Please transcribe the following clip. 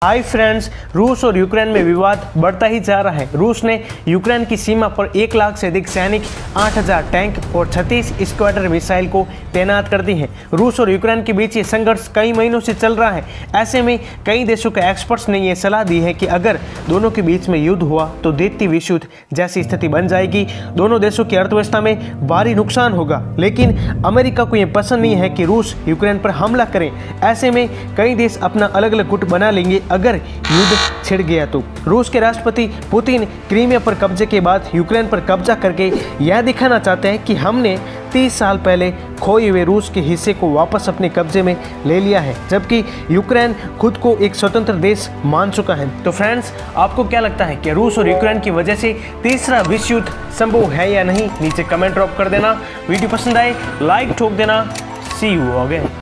Hi friends, रूस और Ukraine में विवाद बढ़ता ही जा रहा है। रूस ने यूक्रेन की सीमा पर 1 लाख से अधिक सैनिक, 8000 टैंक और 36 स्क्वाड्रन मिसाइल को तैनात कर दी हैं। रूस और यूक्रेन के बीच ये संघर्ष कई महीनों से चल रहा है। ऐसे में कई देशों के एक्सपर्ट्स ने यह सलाह दी है कि अगर दोनों के बीच में युद्ध हुआ तो द्वितीय विश्व युद्ध जैसी स्थिति बन जाएगी। दोनों देशों की अर्थव्यवस्था में भारी नुकसान होगा। लेकिन अमेरिका को यह पसंद नहीं है कि रूस यूक्रेन पर हमला करें। ऐसे में कई देश अपना अलग अलग गुट बना लेंगे अगर युद्ध छिड़ गया तो। रूस के राष्ट्रपति पुतिन क्रीमिया पर कब्जे के बाद यूक्रेन पर कब्जा करके यह दिखाना चाहते हैं कि हमने 30 साल पहले खोए हुए रूस के हिस्से को वापस अपने कब्जे में ले लिया है, जबकि यूक्रेन खुद को एक स्वतंत्र देश मान चुका है। तो फ्रेंड्स, आपको क्या लगता है कि रूस और यूक्रेन की वजह से तीसरा विश्व युद्ध संभव है या नहीं? नीचे कमेंट ड्रॉप कर देना। वीडियो पसंद आए लाइक ठोक देना। See you again.